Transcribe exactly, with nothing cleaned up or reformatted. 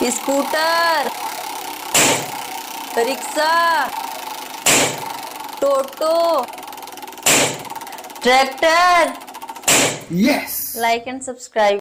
Scooter, rickshaw, toto, tractor. Yes. Like and subscribe.